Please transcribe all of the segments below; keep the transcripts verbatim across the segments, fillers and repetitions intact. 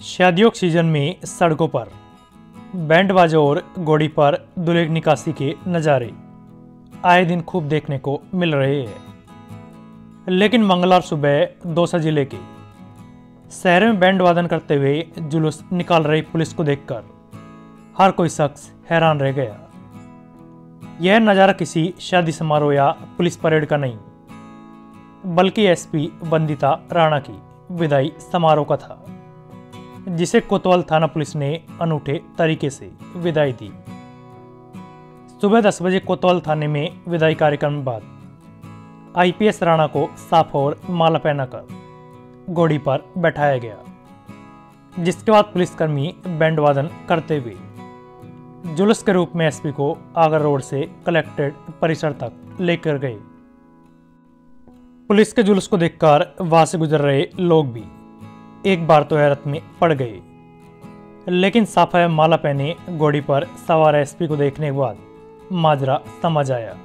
शादियों के सीजन में सड़कों पर बैंड बाजा और घोड़ी पर दूल्हे की निकासी के नज़ारे आए दिन खूब देखने को मिल रहे हैं। लेकिन मंगलवार सुबह दौसा जिले के शहर में बैंड वादन करते हुए जुलूस निकाल रही पुलिस को देखकर हर कोई शख्स हैरान रह गया। यह नज़ारा किसी शादी समारोह या पुलिस परेड का नहीं, बल्कि एसपी वंदिता राणा की विदाई समारोह का था, जिसे कोतवाल थाना पुलिस ने अनूठे तरीके से विदाई दी। सुबह दस बजे कोतवाल थाने में विदाई कार्यक्रम के बाद आईपीएस राणा को साफ और माला पहनाकर घोड़ी पर बैठाया गया, जिसके बाद पुलिसकर्मी बैंड वादन करते हुए जुलूस के रूप में एसपी को आगरा रोड से कलेक्ट्रेट परिसर तक लेकर गए। पुलिस के जुलूस को देखकर वहां से गुजर रहे लोग भी एक बार तो हैरत में पड़ गए, लेकिन साफा माला पहने घोड़ी पर सवार एसपी को देखने के बाद माजरा समझ आया।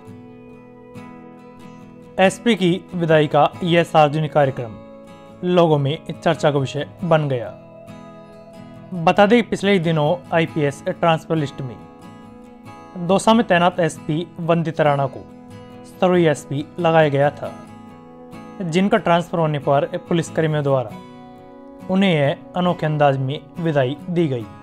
एसपी की विदाई का यह सार्वजनिक कार्यक्रम लोगों में चर्चा का विषय बन गया। बता दें कि पिछले ही दिनों आईपीएस ट्रांसफर लिस्ट में दौसा में तैनात एसपी वंदिता राणा को स्तरीय एसपी लगाया गया था, जिनका ट्रांसफर होने पर पुलिसकर्मियों द्वारा उन्हें यह अनोखे अंदाज में विदाई दी गई।